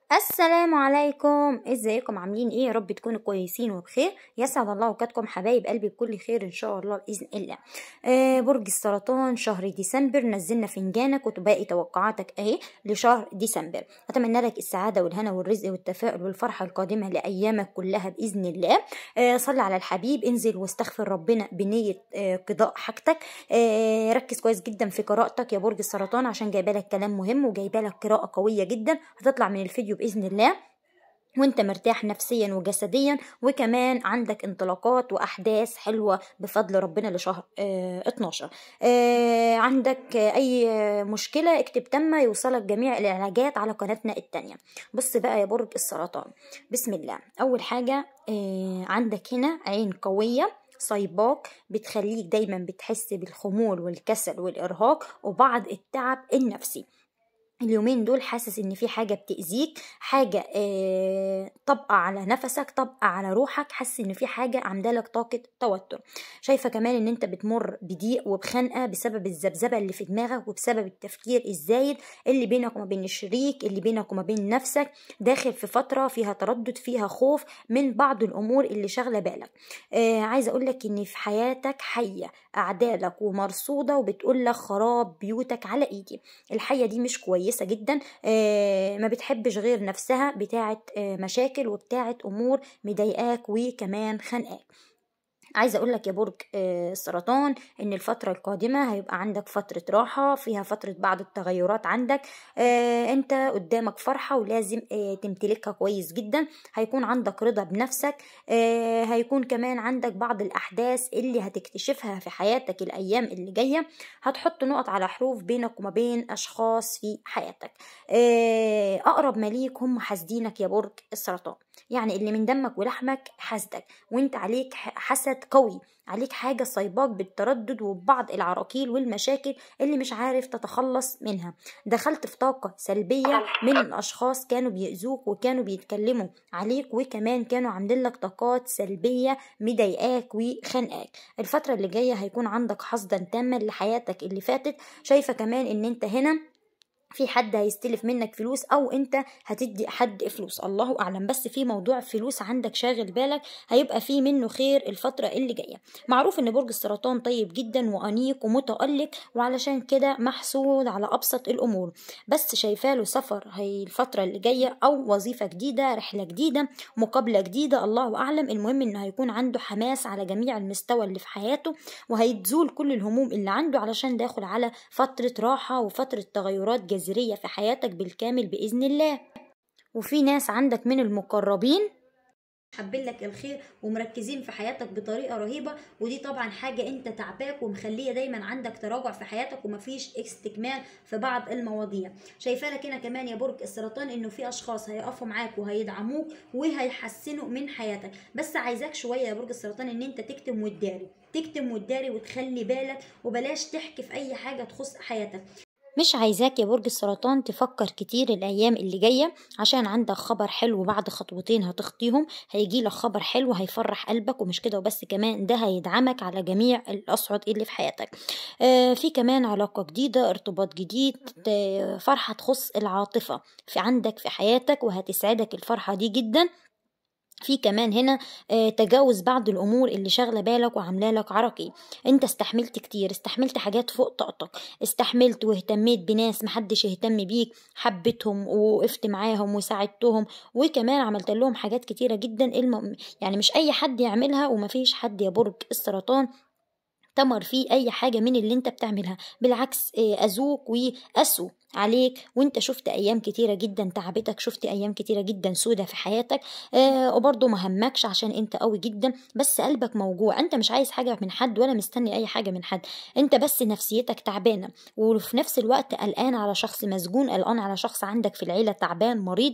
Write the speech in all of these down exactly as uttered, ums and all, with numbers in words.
السلام عليكم، ازيكم؟ عاملين ايه؟ يا رب تكونوا كويسين وبخير. يسعد الله اوقاتكم حبايب قلبي بكل خير ان شاء الله باذن الله. آه برج السرطان، شهر ديسمبر نزلنا فنجانك وتباقي توقعاتك اهي لشهر ديسمبر. اتمنى لك السعاده والهنا والرزق والتفاؤل والفرحه القادمه لايامك كلها باذن الله. آه صلي على الحبيب، انزل واستغفر ربنا بنيه آه قضاء حاجتك. آه ركز كويس جدا في قراءتك يا برج السرطان، عشان جايبه لك كلام مهم وجايبه لك قراءه قويه جدا هتطلع من الفيديو بإذن الله وانت مرتاح نفسيا وجسديا، وكمان عندك انطلاقات واحداث حلوه بفضل ربنا لشهر اه اتناشر. اه عندك اي مشكله اكتب تم يوصلك جميع العلاجات على قناتنا التانية. بص بقى يا برج السرطان، بسم الله. اول حاجه اه عندك هنا عين قويه صيباك بتخليك دايما بتحس بالخمول والكسل والارهاق وبعض التعب النفسي. اليومين دول حاسس ان في حاجة بتأذيك، حاجة اه طبقة على نفسك، طبقة على روحك، حاسس ان في حاجة عاملالك طاقة توتر. شايفة كمان ان انت بتمر بضيق وبخنقة بسبب الذبذبة اللي في دماغك وبسبب التفكير الزايد اللي بينك وما بين الشريك، اللي بينك وما بين نفسك. داخل في فترة فيها تردد، فيها خوف من بعض الامور اللي شاغلة بالك. اه عايزة اقولك ان في حياتك حية اعدالك ومرصودة وبتقولك خراب بيوتك على ايدي. الحية دي مش كويسة كويسة جدا، آه ما بتحبش غير نفسها، بتاعت آه مشاكل وبتاعت امور مضايقاك وكمان خانقاك. عايزه اقول لك يا برج السرطان ان الفتره القادمه هيبقى عندك فتره راحه، فيها فتره بعض التغيرات عندك. آه انت قدامك فرحه ولازم آه تمتلكها كويس جدا. هيكون عندك رضا بنفسك. آه هيكون كمان عندك بعض الاحداث اللي هتكتشفها في حياتك الايام اللي جايه، هتحط نقط على حروف بينك وما بين اشخاص في حياتك. آه اقرب مليك هم حاسدينك يا برج السرطان، يعني اللي من دمك ولحمك حاسدك، وانت عليك حسد قوي، عليك حاجة صيباك بالتردد وبعض العراقيل والمشاكل اللي مش عارف تتخلص منها. دخلت في طاقة سلبية من الأشخاص كانوا بيأذوك وكانوا بيتكلموا عليك، وكمان كانوا عاملين لك طاقات سلبية مضايقاك وخنقاك. الفترة اللي جاية هيكون عندك حصدا تاما لحياتك اللي فاتت. شايفة كمان ان انت هنا في حد هيستلف منك فلوس او انت هتدي حد فلوس، الله اعلم، بس في موضوع فلوس عندك شاغل بالك هيبقى فيه منه خير الفترة اللي جاية. معروف ان برج السرطان طيب جدا وانيق ومتألق، وعلشان كده محسود على ابسط الامور، بس شايفاله سفر هي الفترة اللي جاية، او وظيفة جديدة، رحلة جديدة، مقابلة جديدة، الله اعلم. المهم انه هيكون عنده حماس على جميع المستوى اللي في حياته، وهيتزول كل الهموم اللي عنده علشان داخل على فترة راحة وفترة تغيرات جديدة جذرية في حياتك بالكامل بإذن الله. وفي ناس عندك من المقربين حابين لك الخير ومركزين في حياتك بطريقه رهيبه، ودي طبعا حاجه انت تعباك ومخليه دايما عندك تراجع في حياتك ومفيش استكمال في بعض المواضيع. شايفه لك هنا كمان يا برج السرطان انه في اشخاص هيقفوا معاك وهيدعموك وهيحسنوا من حياتك، بس عايزاك شويه يا برج السرطان ان انت تكتم وتداري، تكتم وتداري وتخلي بالك، وبلاش تحكي في اي حاجه تخص حياتك. مش عايزاك يا برج السرطان تفكر كتير الأيام اللي جاية، عشان عندك خبر حلو بعد خطوتين هتخطيهم، هيجيلك خبر حلو هيفرح قلبك، ومش كده وبس، كمان ده هيدعمك على جميع الأصعد اللي في حياتك. آه في كمان علاقة جديدة، ارتباط جديد، فرحة تخص العاطفة في عندك في حياتك وهتسعدك الفرحة دي جدا. في كمان هنا آه تجاوز بعض الامور اللي شاغله بالك وعامله لك عرقي. انت استحملت كتير، استحملت حاجات فوق طاقتك، استحملت واهتميت بناس محدش يهتم بيك، حبيتهم ووقفت معاهم وساعدتهم، وكمان عملت لهم حاجات كتيره جدا الم... يعني مش اي حد يعملها، ومفيش حد يا برج السرطان تمر فيه اي حاجة من اللي انت بتعملها، بالعكس اذوك وقسوا عليك، وانت شفت ايام كتيرة جدا تعبتك، شفت ايام كتيرة جدا سودة في حياتك. آه وبرضه ما همكش عشان انت قوي جدا، بس قلبك موجوع، انت مش عايز حاجة من حد ولا مستني اي حاجة من حد، انت بس نفسيتك تعبانة، وفي نفس الوقت قلقان على شخص مسجون، قلقان على شخص عندك في العيلة تعبان مريض،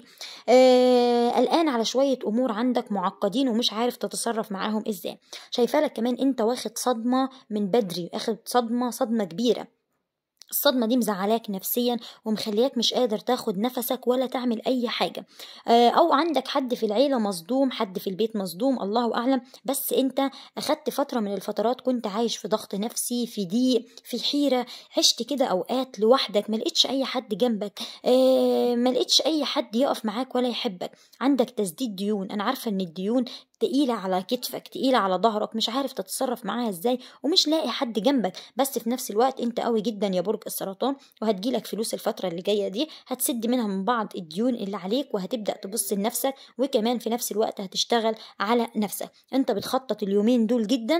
آه قلقان على شوية امور عندك معقدين ومش عارف تتصرف معاهم ازاي. شايفة لك كمان انت واخد صدمة من بدري، اخد صدمة صدمة كبيرة، الصدمة دي مزعلاك نفسيا ومخلياك مش قادر تاخد نفسك ولا تعمل أي حاجة. آه، أو عندك حد في العيلة مصدوم، حد في البيت مصدوم، الله أعلم. بس أنت أخدت فترة من الفترات كنت عايش في ضغط نفسي، في ضيق، في حيرة. عشت كده أوقات لوحدك، ملقتش أي حد جنبك، آه، ملقتش أي حد يقف معاك ولا يحبك. عندك تسديد ديون، أنا عارفة إن الديون تقيلة على كتفك، تقيلة على ظهرك، مش عارف تتصرف معاها ازاي ومش لاقي حد جنبك. بس في نفس الوقت انت قوي جدا يا برج السرطان، وهتجيلك فلوس الفترة اللي جاية دي، هتسد منها من بعض الديون اللي عليك، وهتبدأ تبص لنفسك، وكمان في نفس الوقت هتشتغل على نفسك. انت بتخطط اليومين دول جدا،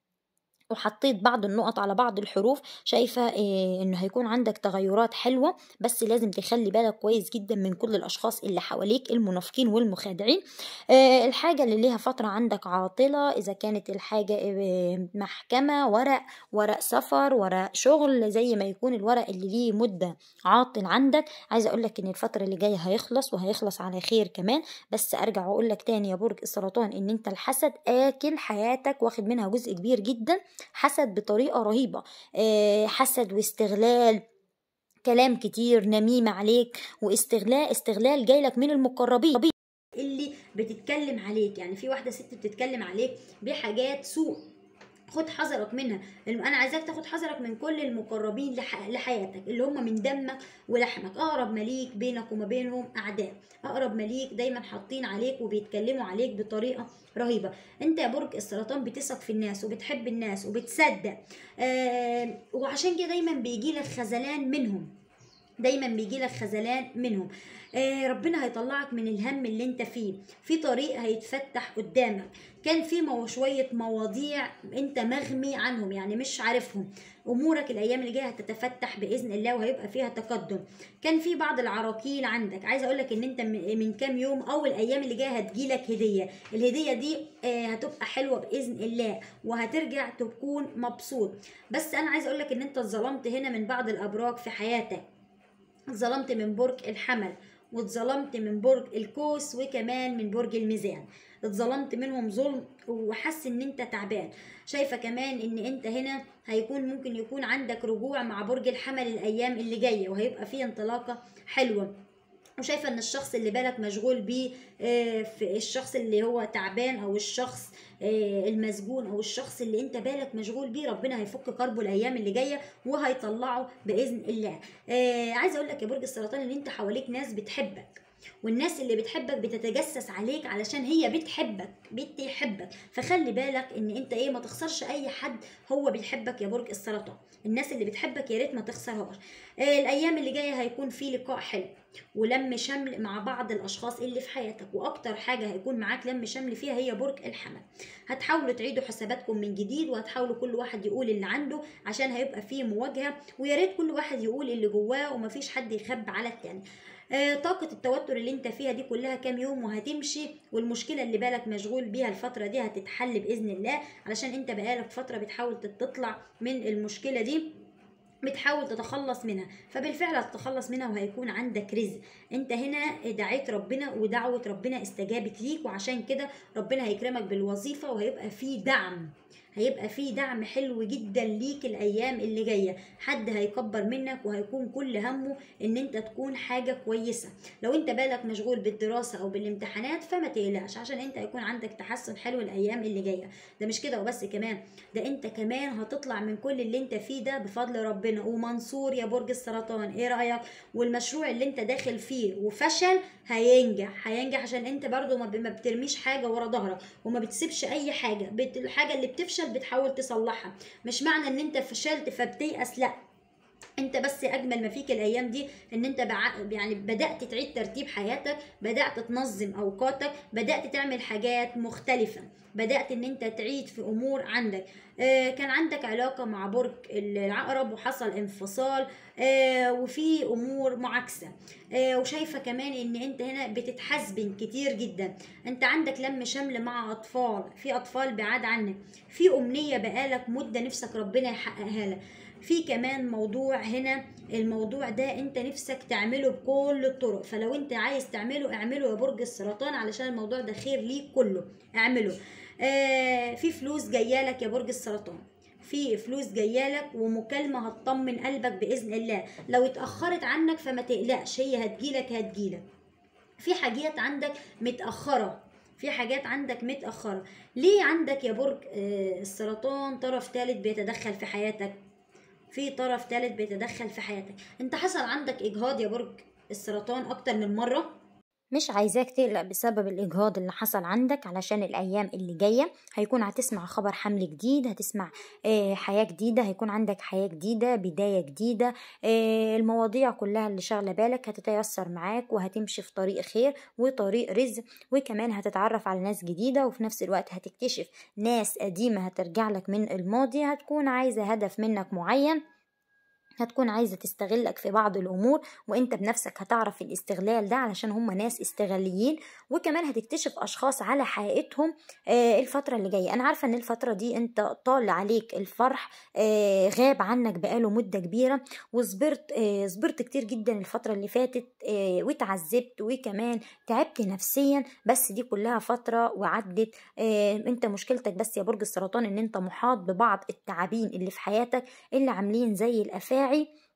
وحطيت بعض النقط على بعض الحروف. شايفة إيه؟ انه هيكون عندك تغيرات حلوة، بس لازم تخلي بالك كويس جدا من كل الاشخاص اللي حواليك، المنافقين والمخادعين. إيه الحاجة اللي ليها فترة عندك عاطلة؟ اذا كانت الحاجة إيه، محكمة، ورق ورق سفر، ورق شغل، زي ما يكون الورق اللي ليه مدة عاطل عندك. عايزة اقولك ان الفترة اللي جاية هيخلص، وهيخلص على خير كمان. بس ارجع واقولك تاني يا برج السرطان، ان انت الحسد اكل حياتك، واخد منها جزء كبير جدا. حسد بطريقة رهيبة، آه، حسد واستغلال، كلام كتير، نميمة عليك، واستغلال استغلال جايلك من المقربين اللي بتتكلم عليك. يعني في واحدة ست بتتكلم عليك بحاجات سوء، خد حذرك منها. انا عايزاك تاخد حذرك من كل المقربين لح... لحياتك، اللي هم من دمك ولحمك، اقرب مليك بينك وما بينهم اعداء، اقرب مليك دايما حاطين عليك وبيتكلموا عليك بطريقه رهيبه. انت يا برج السرطان بتثق في الناس وبتحب الناس وبتصدق، آه وعشان كده دايما بيجيلك خذلان منهم، دايما بيجيلك خذلان منهم. آه ربنا هيطلعك من الهم اللي انت فيه، في طريق هيتفتح قدامك. كان في مو شوية مواضيع انت مغمي عنهم، يعني مش عارفهم. امورك الايام اللي جايه هتتفتح باذن الله، وهيبقى فيها تقدم. كان في بعض العراقيل عندك، عايزه اقول لك ان انت من كام يوم او الايام اللي جايه هتجيلك هديه. الهديه دي آه هتبقى حلوه باذن الله، وهترجع تكون مبسوط. بس انا عايزه اقول لك ان انت اتظلمت هنا من بعض الابراج في حياتك. اتظلمت من برج الحمل، واتظلمت من برج القوس، وكمان من برج الميزان. اتظلمت منهم ظلم، وحس ان انت تعبان. شايفه كمان ان انت هنا هيكون ممكن يكون عندك رجوع مع برج الحمل الايام اللي جايه، وهيبقى فيه انطلاقه حلوه. وشايفه ان الشخص اللي بالك مشغول بيه، في الشخص اللي هو تعبان، او الشخص المسجون، او الشخص اللي انت بالك مشغول بيه، ربنا هيفك كربه الايام اللي جايه وهيطلعه باذن الله. عايزه اقول لك يا برج السرطان ان انت حواليك ناس بتحبك، والناس اللي بتحبك بتتجسس عليك علشان هي بتحبك، بتحبك. فخلي بالك ان انت ايه، ما تخسرش اي حد هو بيحبك يا برج السرطان. الناس اللي بتحبك يا ريت ما تخسرهاش. آه الايام اللي جايه هيكون في لقاء حلو ولم شمل مع بعض الاشخاص اللي في حياتك، واكتر حاجه هيكون معاك لم شمل فيها هي برج الحمل. هتحاولوا تعيدوا حساباتكم من جديد، وهتحاولوا كل واحد يقول اللي عنده، عشان هيبقى فيه مواجهه. ويا ريت كل واحد يقول اللي جواه، ومفيش حد يخبي على التاني. آه طاقة التوتر اللي انت فيها دي كلها كام يوم وهتمشي، والمشكلة اللي بالك مشغول بيها الفترة دي هتتحل بإذن الله، علشان انت بقالك فترة بتحاول تطلع من المشكلة دي، بتحاول تتخلص منها. فبالفعل هتتخلص منها، وهيكون عندك رزق. انت هنا دعيت ربنا، ودعوة ربنا استجابت ليك، وعشان كده ربنا هيكرمك بالوظيفة، وهيبقى فيه دعم، هيبقى فيه دعم حلو جدا ليك الايام اللي جايه. حد هيكبر منك، وهيكون كل همه ان انت تكون حاجه كويسه. لو انت بالك مشغول بالدراسه او بالامتحانات فما تقلقش، عشان انت هيكون عندك تحسن حلو الايام اللي جايه. ده مش كده وبس، كمان ده انت كمان هتطلع من كل اللي انت فيه ده بفضل ربنا، ومنصور يا برج السرطان. ايه رايك؟ والمشروع اللي انت داخل فيه وفشل هينجح، هينجح عشان انت برضو ما بترميش حاجه ورا ظهرك، وما بتسيبش اي حاجه. الحاجه اللي بتفشل بتحاول تصلحها. مش معنى ان انت فشلت فبتيأس، لا، انت بس اجمل ما فيك الايام دي ان انت بع... يعني بدأت تعيد ترتيب حياتك، بدأت تنظم اوقاتك، بدأت تعمل حاجات مختلفة، بدأت ان انت تعيد في امور عندك. آه كان عندك علاقة مع برج العقرب وحصل انفصال، آه وفي امور معاكسة. آه وشايفة كمان ان انت هنا بتتحاسبن كتير جدا. انت عندك لم شمل مع اطفال، في اطفال بعاد عنك، في امنية بقالك مدة نفسك ربنا يحققها لك. في كمان موضوع هنا، الموضوع ده انت نفسك تعمله بكل الطرق، فلو انت عايز تعمله اعمله يا برج السرطان، علشان الموضوع ده خير ليك كله، اعمله. آه في فلوس جايه لك يا برج السرطان، في فلوس جايالك ومكالمة هتطمن قلبك بإذن الله. لو اتأخرت عنك فما تقلقش، هي هتجيلك هتجيلك. في حاجات عندك متأخرة، في حاجات عندك متأخرة. ليه عندك يا برج آه السرطان طرف ثالث بيتدخل في حياتك؟ في طرف ثالث بيتدخل في حياتك. انت حصل عندك إجهاض يا برج السرطان أكتر من مرة. مش عايزاك تقلق بسبب الإجهاض اللي حصل عندك، علشان الأيام اللي جاية هيكون هتسمع خبر حمل جديد، هتسمع آه حياة جديدة، هيكون عندك حياة جديدة، بداية جديدة. آه المواضيع كلها اللي شاغلة بالك هتتيسر معاك، وهتمشي في طريق خير وطريق رزق، وكمان هتتعرف على ناس جديدة، وفي نفس الوقت هتكتشف ناس قديمة هترجع لك من الماضي، هتكون عايزة هدف منك معين، هتكون عايزة تستغلك في بعض الأمور، وانت بنفسك هتعرف الاستغلال ده علشان هم ناس استغلاليين. وكمان هتكتشف أشخاص على حقيقتهم آه الفترة اللي جاية. أنا عارفة أن الفترة دي انت طال عليك الفرح، آه غاب عنك بقاله مدة كبيرة، وصبرت آه صبرت كتير جدا الفترة اللي فاتت، آه وتعذبت، وكمان تعبت نفسيا، بس دي كلها فترة وعدت. آه انت مشكلتك بس يا برج السرطان ان انت محاط ببعض التعابين اللي في حياتك، اللي عاملين زي الأفاعي،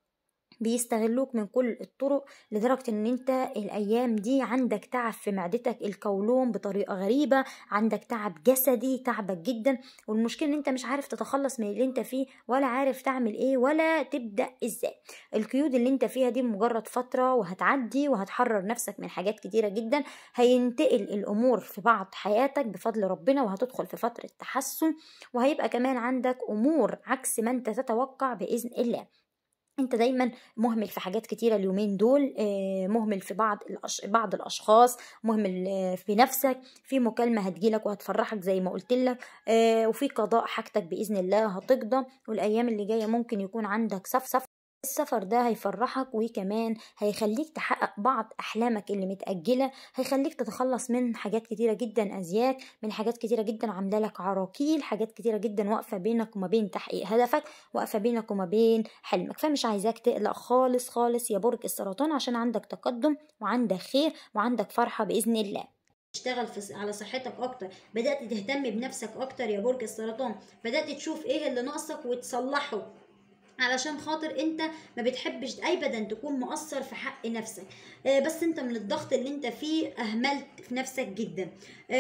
بيستغلوك من كل الطرق، لدرجة ان انت الايام دي عندك تعب في معدتك، القولون بطريقة غريبة، عندك تعب جسدي تعبك جدا. والمشكلة ان انت مش عارف تتخلص من اللي انت فيه، ولا عارف تعمل ايه، ولا تبدأ ازاي. القيود اللي انت فيها دي مجرد فترة وهتعدي، وهتحرر نفسك من حاجات كتيرة جدا، هينتقل الامور في بعض حياتك بفضل ربنا، وهتدخل في فترة تحسن، وهيبقى كمان عندك امور عكس ما انت تتوقع بإذن الله. انت دايما مهمل في حاجات كتيرة اليومين دول، مهمل في بعض الأش... بعض الاشخاص، مهمل في نفسك، في مكالمة هتجيلك وهتفرحك زي ما قلت لك، وفي قضاء حاجتك بإذن الله هتقضى. والايام اللي جاية ممكن يكون عندك سف سف السفر ده هيفرحك، وكمان هيخليك تحقق بعض أحلامك اللي متأجلة، هيخليك تتخلص من حاجات كتيرة جدا أزياء، من حاجات كتيرة جدا عاملة لك عراقيل، حاجات كتيرة جدا واقفة بينك وما بين تحقيق هدفك، واقفة بينك وما بين حلمك. فمش عايزاك تقلق خالص خالص يا برج السرطان، عشان عندك تقدم وعندك خير وعندك فرحة بإذن الله. تشتغل في على صحتك اكتر، بدأت تهتم بنفسك اكتر يا برج السرطان، بدأت تشوف ايه اللي ناقصك وتصلحه، علشان خاطر انت ما بتحبش ابدا تكون مقصر في حق نفسك. آه بس انت من الضغط اللي انت فيه اهملت في نفسك جدا.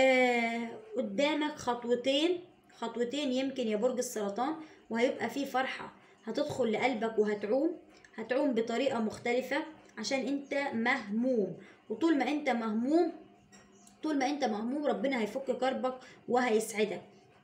آه قدامك خطوتين خطوتين يمكن يا برج السرطان، وهيبقى فيه فرحة هتدخل لقلبك، وهتعوم هتعوم بطريقة مختلفة، عشان انت مهموم. وطول ما انت مهموم طول ما انت مهموم ربنا هيفك كربك وهيسعدك.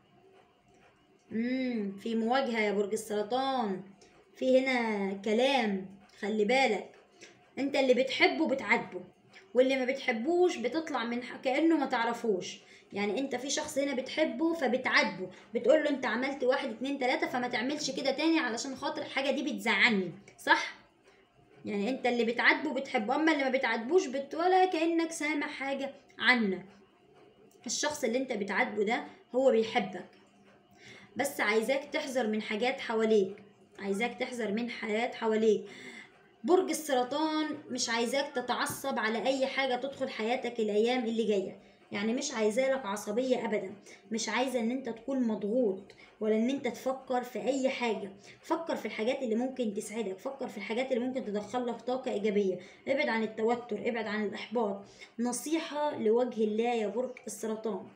امم في مواجهة يا برج السرطان، في هنا كلام، خلي بالك. انت اللي بتحبه بتعاتبه، واللي ما بتحبوش بتطلع من كأنه ما تعرفوش. يعني انت في شخص هنا بتحبه فبتعاتبه، بتقول له انت عملت واحد اتنين تلاتة فما تعملش كده تاني، علشان خاطر الحاجة دي بتزعلني، صح؟ يعني انت اللي بتعاتبه بتحبه، اما اللي ما بتعاتبوش بت ولا كأنك سامع حاجة عنه. الشخص اللي انت بتعاتبه ده هو بيحبك، بس عايزاك تحذر من حاجات حواليك، عايزاك تحذر من حاجات حواليك. برج السرطان مش عايزاك تتعصب على اي حاجة تدخل حياتك الايام اللي جاية، يعني مش عايزالك عصبية ابدا، مش عايزة ان انت تكون مضغوط، ولا ان انت تفكر في اي حاجة. فكر في الحاجات اللي ممكن تسعدك، فكر في الحاجات اللي ممكن تدخلك طاقة ايجابية، ابعد عن التوتر، ابعد عن الاحباط. نصيحة لوجه الله يا برج السرطان،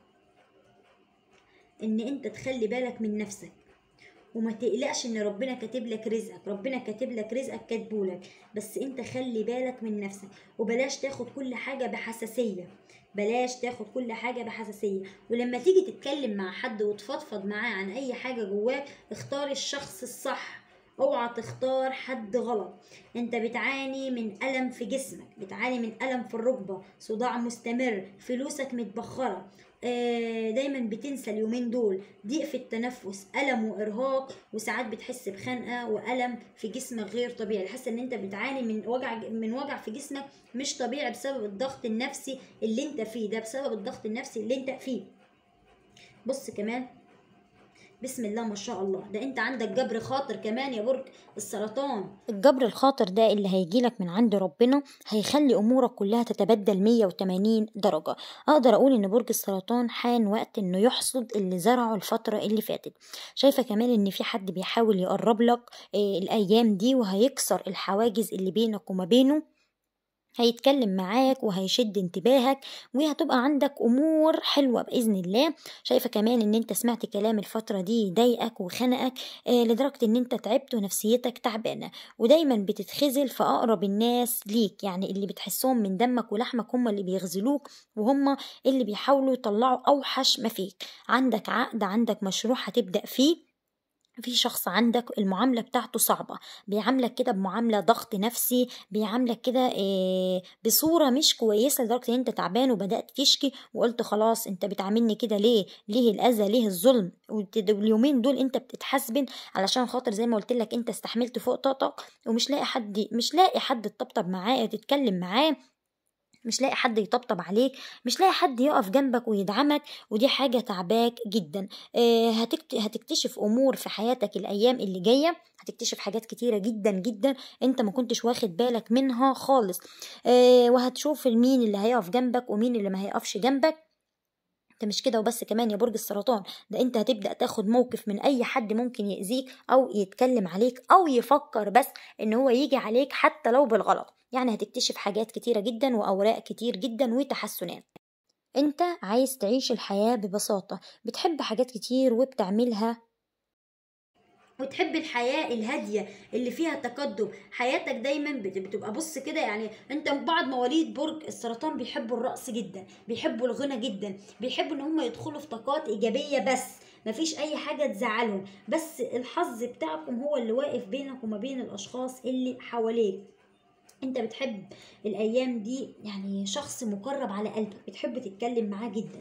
ان انت تخلي بالك من نفسك، وما تقلقش ان ربنا كاتب لك رزقك، ربنا كاتب لك رزقك كاتبولك، بس انت خلي بالك من نفسك، وبلاش تاخد كل حاجة بحساسية، بلاش تاخد كل حاجة بحساسية. ولما تيجي تتكلم مع حد وتفضفض معاه عن اي حاجة جواك، اختار الشخص الصح، اوعى تختار حد غلط. انت بتعاني من ألم في جسمك، بتعاني من ألم في الركبة، صداع مستمر، فلوسك متبخرة، دايما بتنسى اليومين دول، ضيق في التنفس، ألم وإرهاق، وساعات بتحس بخنقة وألم في جسمك غير طبيعي، حاسة ان انت بتعاني من وجع من وجع في جسمك مش طبيعي، بسبب الضغط النفسي اللي انت فيه ده، بسبب الضغط النفسي اللي انت فيه. بص كمان بسم الله ما شاء الله. ده انت عندك جبر خاطر كمان يا برج السرطان. الجبر الخاطر ده اللي هيجيلك من عند ربنا هيخلي امورك كلها تتبدل مية وتمانين درجة. اقدر اقول ان برج السرطان حان وقت انه يحصد اللي زرعه الفترة اللي فاتت. شايفة كمان ان في حد بيحاول يقرب لك إيه الايام دي، وهيكسر الحواجز اللي بينك وما بينه، هيتكلم معاك وهيشد انتباهك، وهتبقى عندك امور حلوه باذن الله. شايفه كمان ان انت سمعت كلام الفتره دي ضايقك وخنقك آه لدرجه ان انت تعبت ونفسيتك تعبانه، ودايما بتتخذل في اقرب الناس ليك، يعني اللي بتحسهم من دمك ولحمك هم اللي بيغزلوك، وهم اللي بيحاولوا يطلعوا اوحش ما فيك. عندك عقد، عندك مشروع هتبدا فيه، في شخص عندك المعاملة بتاعته صعبة، بيعاملك كده بمعاملة ضغط نفسي، بيعاملك كده إيه بصورة مش كويسة، لدرجة ان انت تعبان وبدأت تشكي وقلت خلاص انت بتعاملني كده ليه؟ ليه الأذى؟ ليه الظلم؟ واليومين دول انت بتتحاسبن علشان خاطر زي ما قلت لك انت استحملت فوق طاقتك، ومش لاقي حد مش لاقي حد تطبطب معاه تتكلم معاه، مش لاقي حد يطبطب عليك، مش لاقي حد يقف جنبك ويدعمك، ودي حاجة تعباك جدا. آه هتكت... هتكتشف أمور في حياتك الأيام اللي جاية، هتكتشف حاجات كتيرة جدا جدا انت ما كنتش واخد بالك منها خالص. آه وهتشوف مين اللي هيقف جنبك ومين اللي ما هيقفش جنبك. انت مش كده وبس كمان يا برج السرطان، ده انت هتبدأ تاخد موقف من اي حد ممكن يأذيك او يتكلم عليك او يفكر بس ان هو يجي عليك حتى لو بالغلط. يعني هتكتشف حاجات كتيرة جدا واوراق كتير جدا وتحسنات. انت عايز تعيش الحياة ببساطة، بتحب حاجات كتير وبتعملها، وتحب الحياة الهادية اللي فيها تقدم. حياتك دايما بت- بتبقى بص كده، يعني انت بعض مواليد برج السرطان بيحبوا الرقص جدا، بيحبوا الغنى جدا، بيحبوا ان هم يدخلوا في طاقات ايجابية، بس مفيش اي حاجة تزعلهم، بس الحظ بتاعكم هو اللي واقف بينك وما بين الاشخاص اللي حواليك. انت بتحب الايام دي يعني شخص مقرب على قلبك، بتحب تتكلم معاه جدا.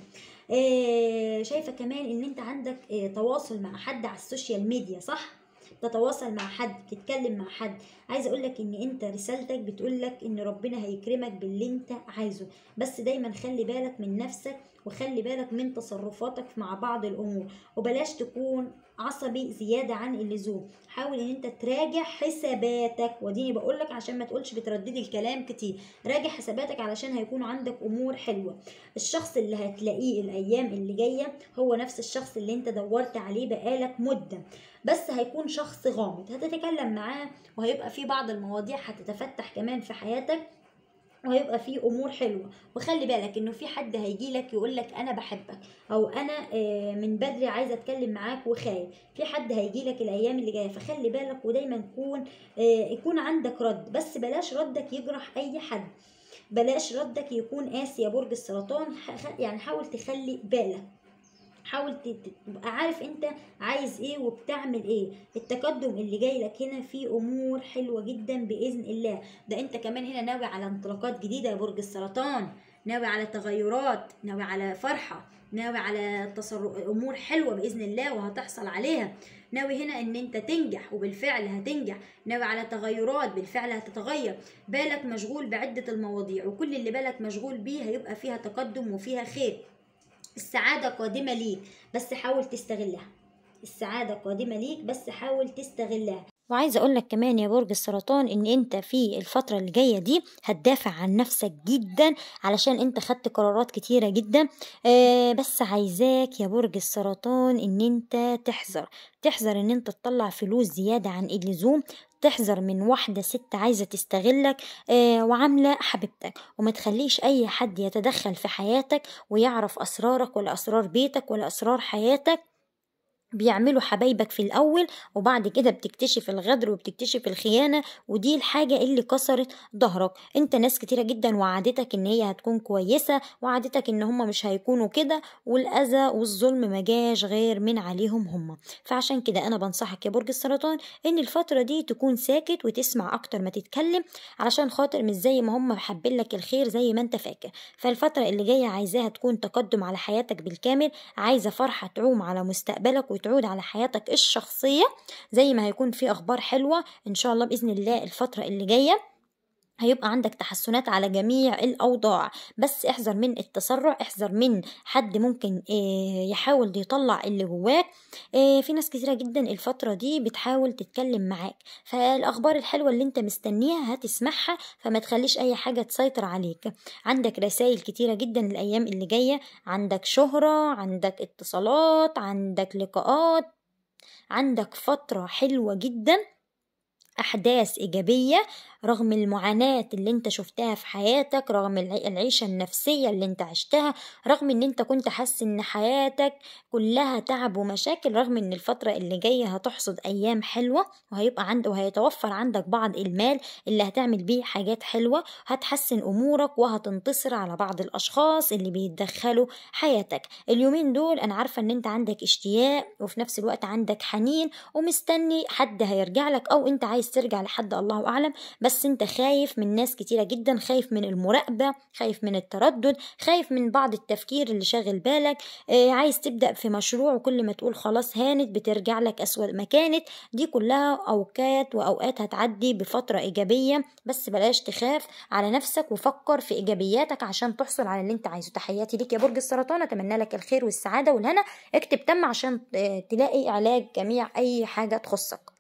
آه شايفه كمان ان انت عندك آه تواصل مع حد على السوشيال ميديا، صح؟ تتواصل مع حد، تتكلم مع حد. عايزه اقول لك ان انت رسالتك بتقول لك ان ربنا هيكرمك باللي انت عايزه، بس دايما خلي بالك من نفسك وخلي بالك من تصرفاتك مع بعض الامور، وبلاش تكون عصبي زياده عن اللزوم. حاول ان انت تراجع حساباتك، وديني بقولك عشان ما تقولش بترددي الكلام كتير. راجع حساباتك علشان هيكون عندك امور حلوه. الشخص اللي هتلاقيه الايام اللي جايه هو نفس الشخص اللي انت دورت عليه بقالك مده، بس هيكون شخص غامض، هتتكلم معاه وهيبقى في بعض المواضيع هتتفتح كمان في حياتك، وهيبقى فيه امور حلوه. وخلي بالك انه في حد هيجي لك يقول لك انا بحبك، او انا آه، من بدري عايزه اتكلم معاك وخايف. في حد هيجي لك الايام اللي جايه، فخلي بالك ودايما يكون آه، يكون عندك رد، بس بلاش ردك يجرح اي حد، بلاش ردك يكون قاسي يا برج السرطان. ح- يعني حاول تخلي بالك، حاول ت- ت- تبقى عارف انت عايز ايه وبتعمل ايه. التقدم اللي جاي لك هنا فيه امور حلوة جدا باذن الله. ده انت كمان هنا ناوي على انطلاقات جديدة يا برج السرطان، ناوي على تغيرات، ناوي على فرحة، ناوي على تصرف امور حلوة باذن الله وهتحصل عليها. ناوي هنا ان انت تنجح وبالفعل هتنجح، ناوي على تغيرات بالفعل هتتغير. بالك مشغول بعدة المواضيع، وكل اللي بالك مشغول بيه هيبقى فيها تقدم وفيها خير. السعادة قادمة ليك بس حاول تستغلها، السعادة قادمة ليك بس حاول تستغلها. وعايزة أقولك كمان يا برج السرطان إن أنت في الفترة اللي جاية دي هتدافع عن نفسك جدا، علشان أنت خدت قرارات كتيرة جدا. آه بس عايزاك يا برج السرطان إن أنت تحذر، تحذر إن أنت تطلع فلوس زيادة عن اللزوم، تحذر من واحدة ست عايزة تستغلك آه وعاملة حبيبتك، وما تخليش أي حد يتدخل في حياتك ويعرف أسرارك ولا أسرار بيتك ولا أسرار حياتك. بيعملوا حبايبك في الأول، وبعد كده بتكتشف الغدر وبتكتشف الخيانة، ودي الحاجة اللي كسرت ظهرك. انت ناس كتيرة جدا وعدتك ان هي هتكون كويسة، وعدتك ان هم مش هيكونوا كده، والأذى والظلم مجاش غير من عليهم هم. فعشان كده انا بنصحك يا برج السرطان ان الفترة دي تكون ساكت وتسمع اكتر ما تتكلم، علشان خاطر مش زي ما هم حابين لك الخير زي ما انت فاكر. فالفترة اللي جاية عايزاها تكون تقدم على حياتك بالكامل، عايزة فرحة تعوم على مستقبلك وتعود على حياتك الشخصية، زي ما هيكون في أخبار حلوة إن شاء الله بإذن الله الفترة اللي جاية. هيبقى عندك تحسنات على جميع الأوضاع، بس احذر من التسرع، احذر من حد ممكن آه، يحاول يطلع اللي جواك. آه، في ناس كتيرة جدا الفترة دي بتحاول تتكلم معاك، فالأخبار الحلوة اللي انت مستنيها هتسمعها، فما تخليش أي حاجة تسيطر عليك. عندك رسائل كتيرة جدا الأيام اللي جاية، عندك شهرة، عندك اتصالات، عندك لقاءات، عندك فترة حلوة جدا، أحداث إيجابية رغم المعاناة اللي انت شفتها في حياتك، رغم الع- العيشة النفسية اللي انت عشتها، رغم ان انت كنت حاسس ان حياتك كلها تعب ومشاكل، رغم ان الفترة اللي جاية هتحصد أيام حلوة، وهيبقى عند وهيتوفر عندك بعض المال اللي هتعمل بيه حاجات حلوة، هتحسن أمورك وهتنتصر على بعض الأشخاص اللي بيتدخلوا حياتك. اليومين دول أنا عارفة ان انت عندك اشتياق وفي نفس الوقت عندك حنين ومستني حد هيرجع لك، أو انت عايز ترجع لحد الله أعلم، بس انت خايف من ناس كتيرة جدا، خايف من المراقبة، خايف من التردد، خايف من بعض التفكير اللي شاغل بالك. آه عايز تبدأ في مشروع وكل ما تقول خلاص هانت بترجع لك أسوأ ما كانت. دي كلها أوقات وأوقات هتعدي بفترة إيجابية، بس بلاش تخاف على نفسك وفكر في إيجابياتك عشان تحصل على اللي انت عايزه. تحياتي ليك يا برج السرطان، أتمنى لك الخير والسعادة والهنا. اكتب تم عشان آه، تلاقي علاج جميع أي حاجة تخصك.